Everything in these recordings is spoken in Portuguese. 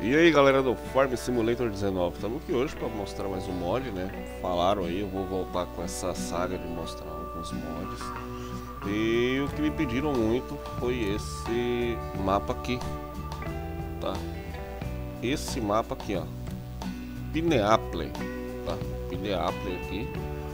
E aí galera do Farm Simulator 19, estamos aqui hoje para mostrar mais um mod, né? Falaram aí, eu vou voltar com essa saga de mostrar alguns mods. E o que me pediram muito foi esse mapa aqui, tá? Esse mapa aqui, ó, Pineapple, tá? Pineapple aqui.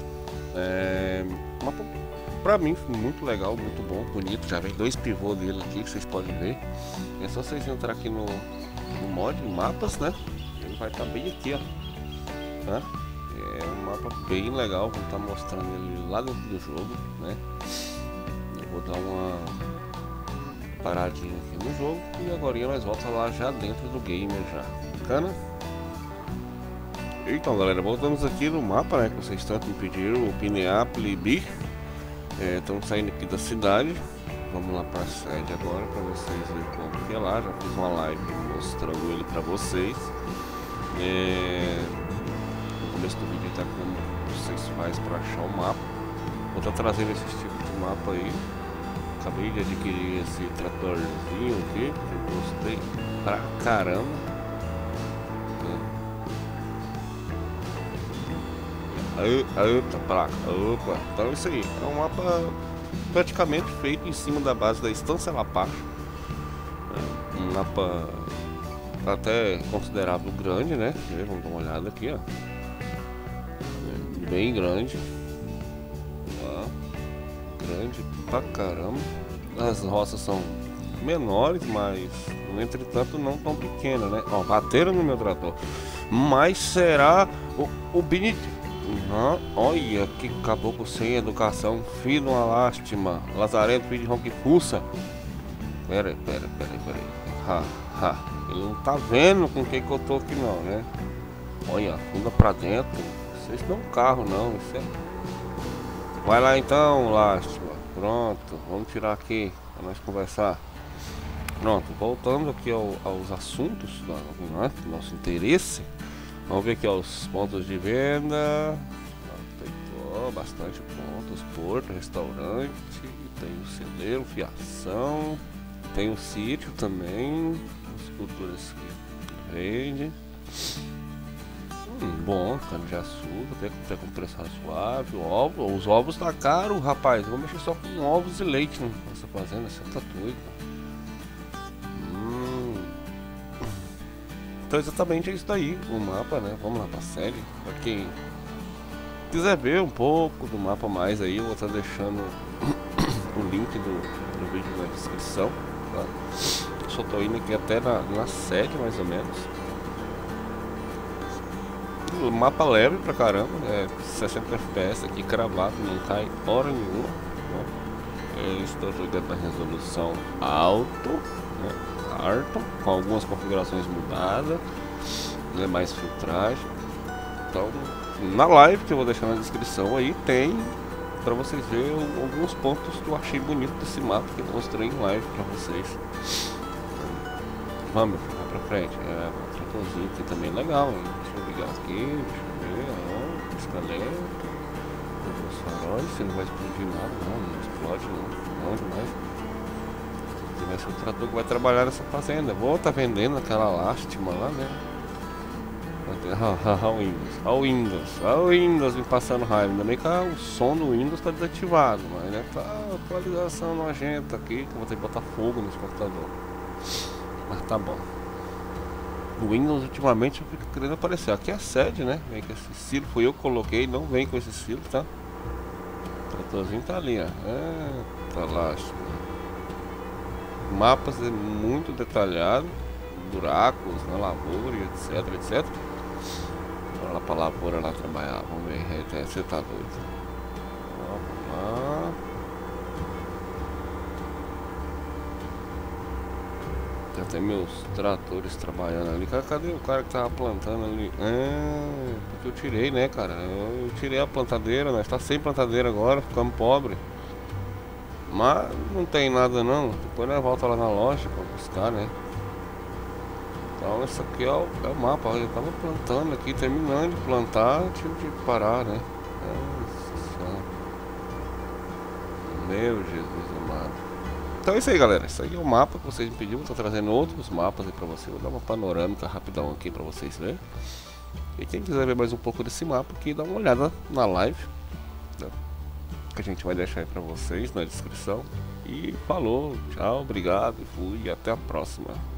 Mapa pra mim muito legal, muito bom, bonito. Já vem dois pivôs dele aqui que vocês podem ver. É só vocês entrar aqui no mod, mapas, né? Ele vai estar bem aqui, ó. Tá? É um mapa bem legal, vou estar mostrando ele lá dentro do jogo, né? Eu vou dar uma paradinha aqui no jogo e agora nós voltamos lá já dentro do game já. Bacana? Então galera, voltamos aqui no mapa, né? Que vocês tanto me pediram, o Pineapple Beach. Estamos saindo aqui da cidade. Vamos lá para a sede agora para vocês verem como que é lá. Já fiz uma live mostrando ele para vocês. No começo do vídeo tá como vocês fazem para achar o mapa. Vou estar trazendo esse tipo de mapa aí. Acabei de adquirir esse tratorzinho aqui, que eu gostei pra caramba. Opa, placa, opa. Então é isso aí, é um mapa praticamente feito em cima da base da Estância Lapacho. Um mapa até considerável grande, né? Vamos dar uma olhada aqui, ó. Bem grande. Ó. Grande pra caramba. As roças são menores, mas no entretanto não tão pequenas, né? Ó, bateram no meu trator. Mas será o Benito? Não, olha que caboclo sem educação, filho de uma lástima, lazarento, filho de ronque fuça. Pera aí. Ele não tá vendo com quem que eu tô aqui não, né? Olha, funda pra dentro. Vocês não é um carro não, isso é... Vai lá então, lástima. Pronto, vamos tirar aqui pra nós conversar. Pronto, voltando aqui aos assuntos do nosso interesse. Vamos ver aqui ó, os pontos de venda. Tem bastante pontos, porto, restaurante, tem o celeiro, fiação, tem o sítio também, as culturas que vende. Bom, cana de açúcar, até com preço razoável, os ovos tá caro, rapaz. Vou mexer só com ovos e leite nessa fazenda, você tá doido. Então exatamente é isso daí, o mapa, né? Vamos lá pra série. Pra quem quiser ver um pouco do mapa mais aí, eu vou estar deixando o link do vídeo na descrição, tá? Só tô indo aqui até na sede mais ou menos. O mapa leve pra caramba, 60 FPS aqui cravado, não cai hora nenhuma. Eu estou jogando na resolução alto, né? Com algumas configurações mudadas, né, mais filtragem. Então na live que eu vou deixar na descrição aí tem para vocês verem alguns pontos que eu achei bonito desse mapa que eu mostrei em live para vocês. Vamos pra frente. O tratorzinho aqui também é legal, hein? Deixa eu ligar aqui, deixa eu ver, ó, escaleta, os faróis, você não vai explodir nada, não explode não demais. Vai ser o trator que vai trabalhar nessa fazenda. Vou estar vendendo aquela lástima lá, né? Olha o Windows me passando raiva. Ainda bem que o som do Windows está desativado, mas né, tá atualização nojenta aqui que eu vou ter que botar fogo nesse computador. Mas tá bom. O Windows ultimamente eu fico querendo aparecer. Aqui é a sede, né? Vem com esse silo, foi eu que coloquei, não vem com esse silo, tá? O tratorzinho tá ali, ó. Tá lástima. Mapas é muito detalhado, buracos na lavoura, etc. Bora lá pra lavoura lá trabalhar, vamos ver, você tá doido. Vamos lá. Já tem meus tratores trabalhando ali. Cadê o cara que tava plantando ali? Porque eu tirei, né, cara? Eu tirei a plantadeira, nós tá sem plantadeira agora, ficamos pobres. Mas não tem nada não, depois nós volta lá na loja pra buscar, né? Então esse aqui é o mapa, eu tava plantando aqui, terminando de plantar, tive de parar, né? Nossa senhora. Meu Jesus amado. Então é isso aí, galera. Isso aí é o mapa que vocês me pediram. Vou estar trazendo outros mapas aí pra vocês. Vou dar uma panorâmica rapidão aqui pra vocês verem. E quem quiser ver mais um pouco desse mapa aqui, dá uma olhada na live, né, que a gente vai deixar aí pra vocês na descrição. E falou, tchau, obrigado, fui e até a próxima.